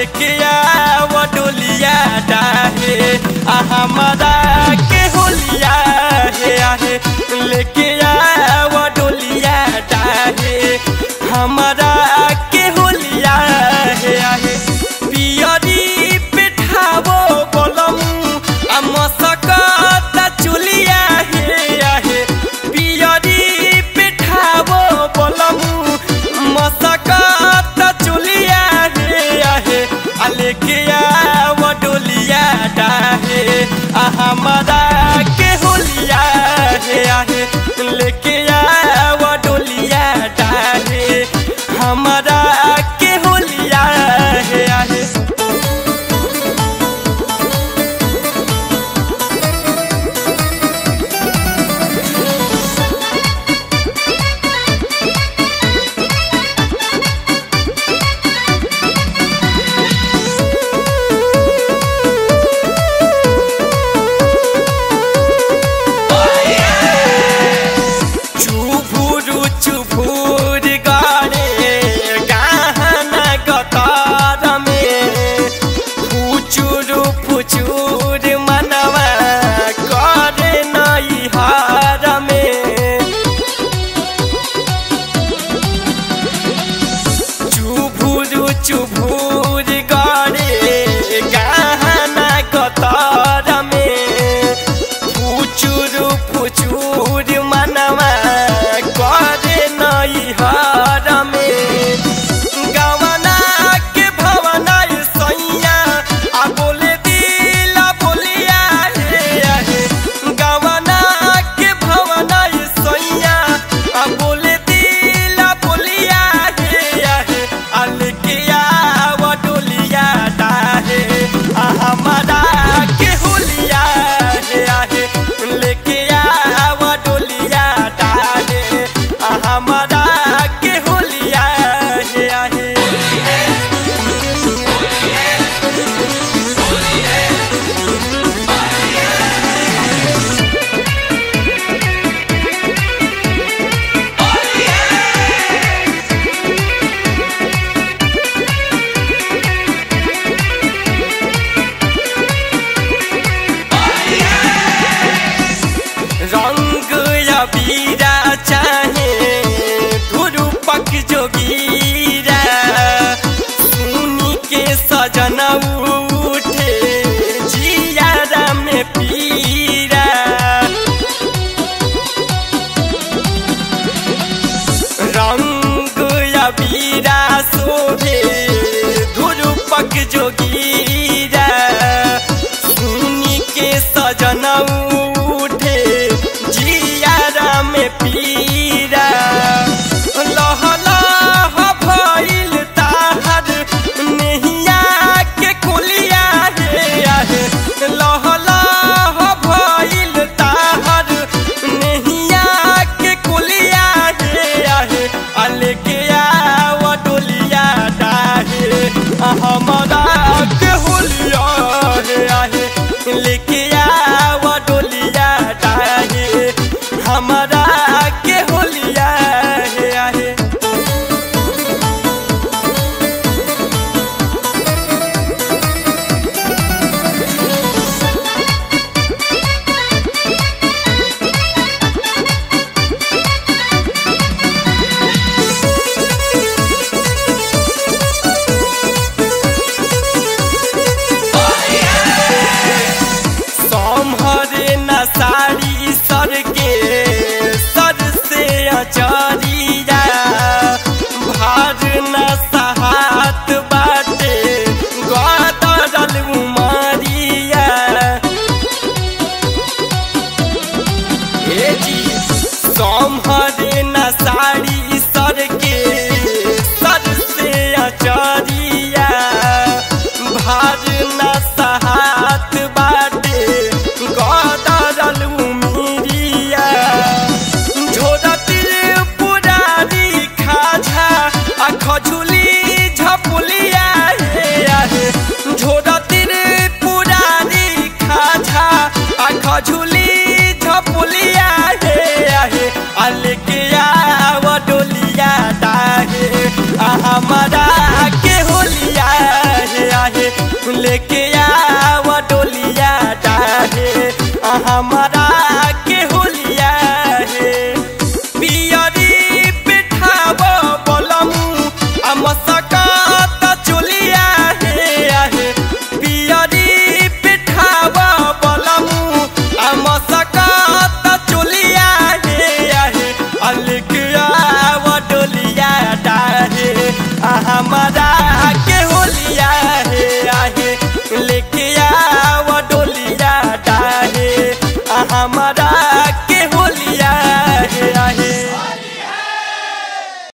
लेके आव डोलिया डाहे हमारा के होलिया हे आहे लेके आव डोलिया डाहे हमारा के होलिया हे आहे पियरी पिठावो बोलम मसकत चुलिया हे आहे पियरी पिठावो बोलम मसकत चुलिया हे आहे लेके आव डोलिया डाहे हमारा के होलिया हे आहे लेके आव डोलिया डाहे हमारा के होलिया हे आहे चुभुर गाड़े गहना गतार में फुचुर फुचुर मनवा करे नैहार में चुभुर चुभुर गाड़े गहना गतार में फुचुर फुचुर मनवा नैहार में गवना के भवना सैया आ बोले दिला बोलिया हे गवना के भवना सैया आ बोले दिला बोलिया हे अलके आव डोलिया डाहे हमारा के होलिया हे आहे लेके आव डोलिया डाहे हमारा के होलिया हे आहे रंग अबीरा चाहे धुरुपक जोगीरा सुनी के सजन उठे जियारा में पीरा रंग अबीरा शोभे धुरुपक जोगीरा सुनी के सजन उठे जियारा में पीरा लह लह भइल ताहर नहिया के कोलिया हे आहे लह लह भइल ताहर नहिया के कोलिया हे आहे लेके आव डोलिया डाहे हमारा के होलिया हे आहे लेके आव डोलिया डाहे हमारा के होलिया हे आहे सम्हरे न साड़ी सर के सर से अचरिया भार न सहात बाटे गदरल उमरिया हे जी सम्हरे न साड़ी सर के सर से अचरिया भार न सहात बाटे गदरल लेके आव डोलिया डाहे हमारा के होलिया हे पियरी पिठाव बोलमु मसकत चोलिया हे आहे पियरी पिठाव बोलमु मसकत चोलिया हे आहे लेके आव डोलिया डाहे हमारा